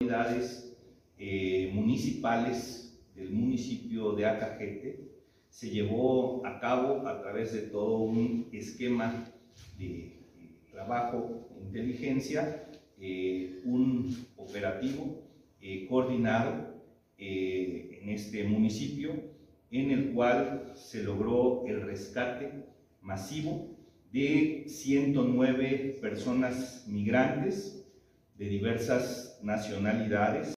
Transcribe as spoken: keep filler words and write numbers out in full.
autoridades eh, municipales del municipio de Acajete se llevó a cabo a través de todo un esquema de trabajo de inteligencia, eh, un operativo eh, coordinado eh, en este municipio, en el cual se logró el rescate masivo de ciento nueve personas migrantes de diversas nacionalidades.